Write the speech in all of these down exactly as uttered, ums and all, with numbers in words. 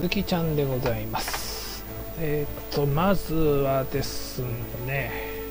うきちゃんでございます。えっとまずはですね、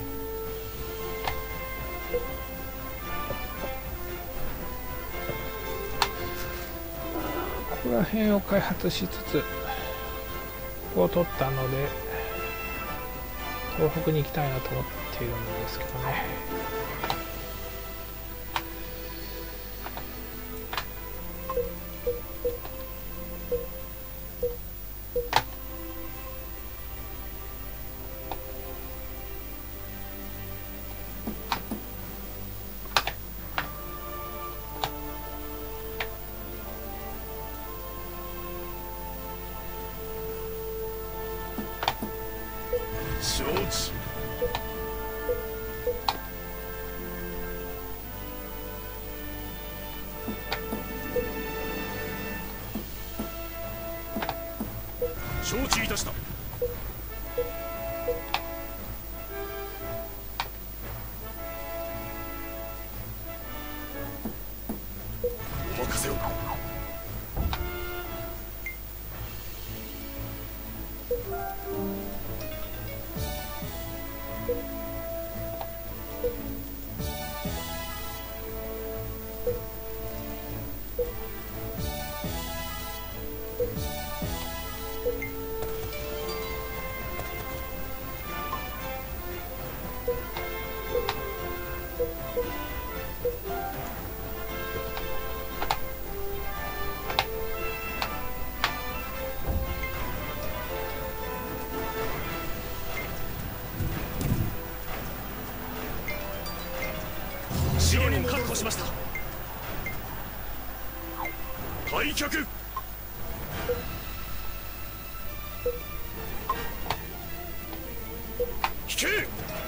ここら辺を開発しつつここを取ったので東北に行きたいなと思っているんですけどね。 承知。承知いたした。お任せを。資源を確保しました。退却。引け。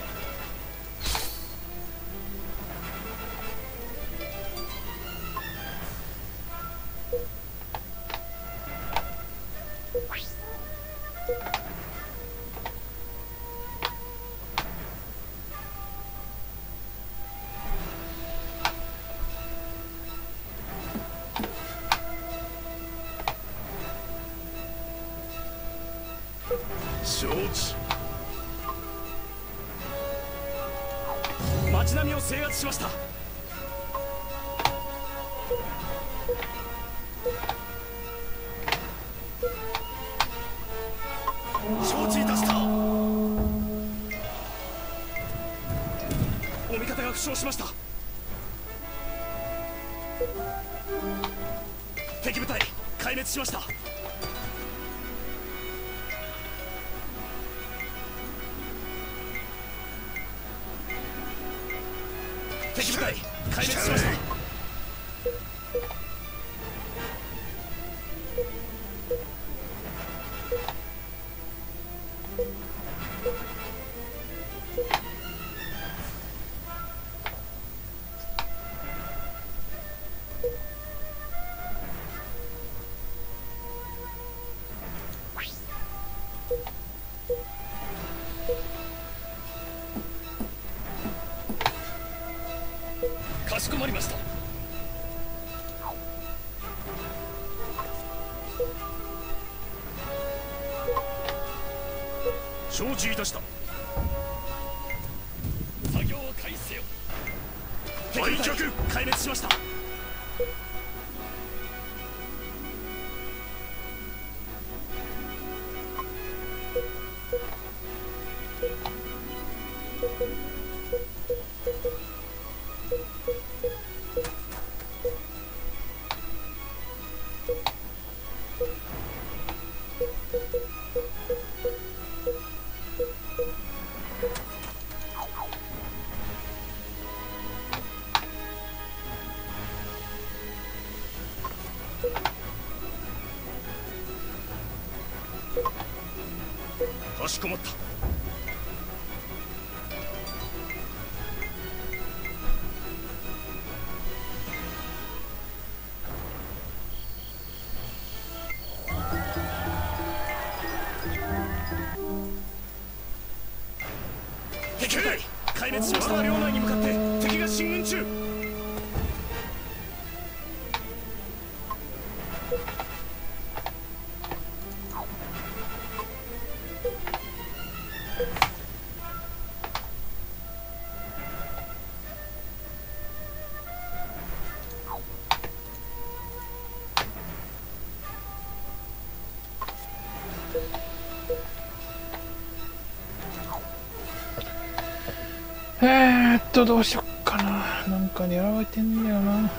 承知。町並みを制圧しました。承知いたした。お味方が負傷しました。敵部隊壊滅しました。敵部隊壊滅しました。かしこまりました。承知いたした。作業を開始せよ。退却。壊滅しました。かしこまった。敵部隊壊滅しました。領内に向かって敵が進軍中。 えーっとどうしよっかな。なんか狙われてんだよな。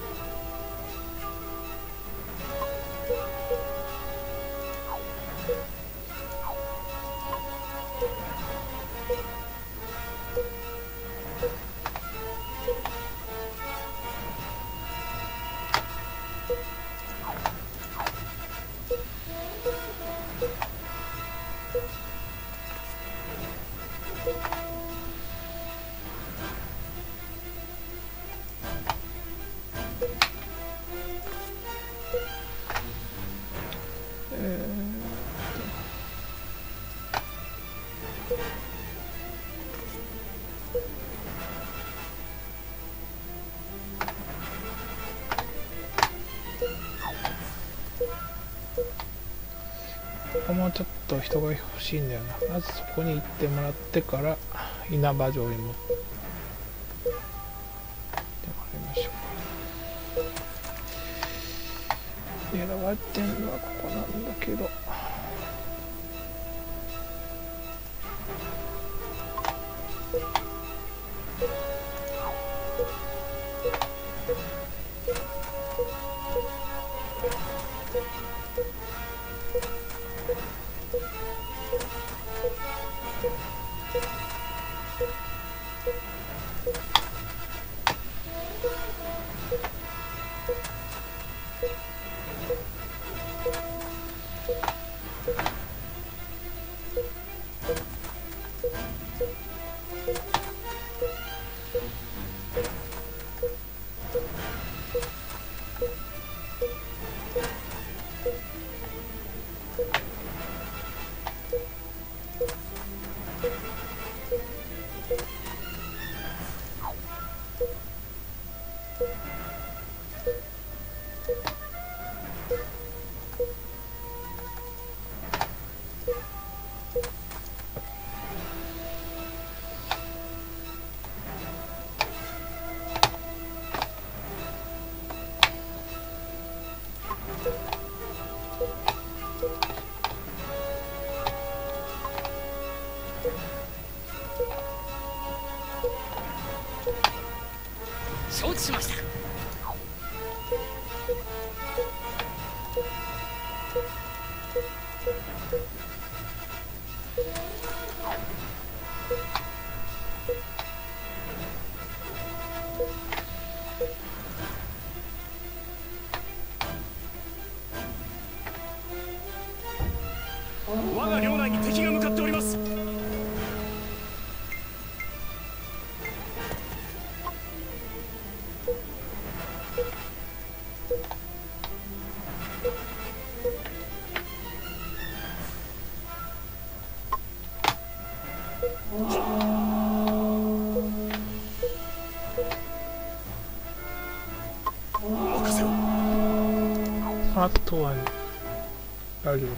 もうちょっと人が欲しいんだよな。まずそこに行ってもらってから稲葉城に持ってもらいましょう。狙われてんのはここなんだけど、 承知しました。我が領内に敵が向かっております。任せろ。 あとは、ね、大丈夫。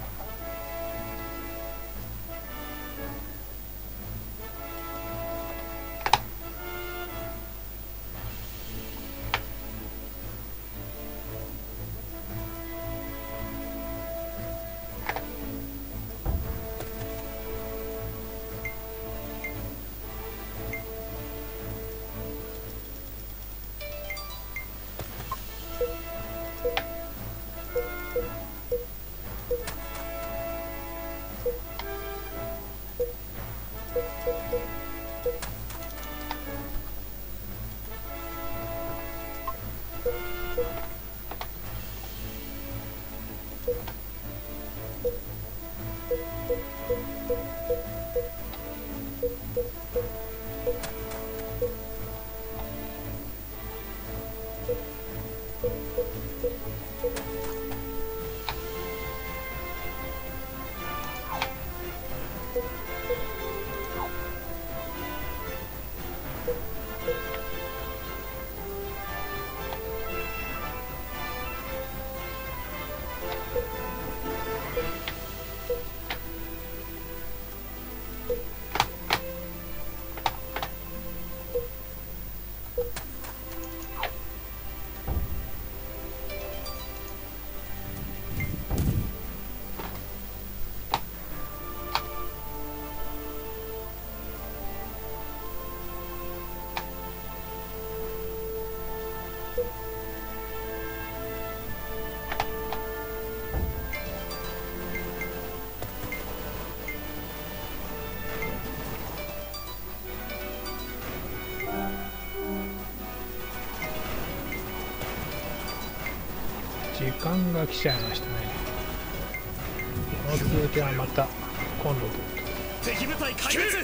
時間が来ちゃいましたね。この続きはまた今度と。 敵部隊壊滅。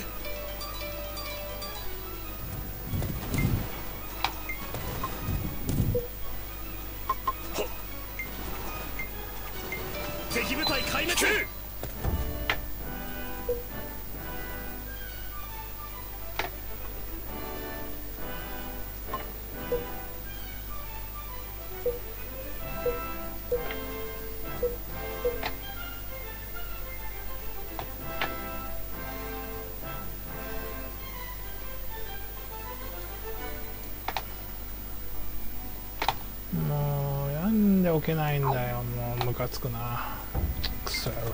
敵部隊壊滅。 もうやんでおけないんだよ。もうムカつくな。くそやろ。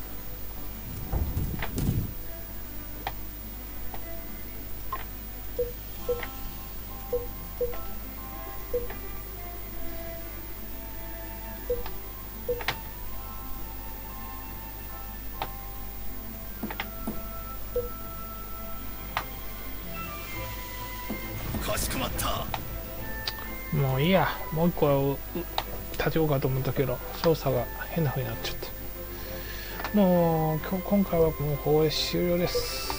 かしこまった。 もういいや。もう一個立ちようかと思ったけど操作が変な風になっちゃって、もう今日今回はもうここで終了です。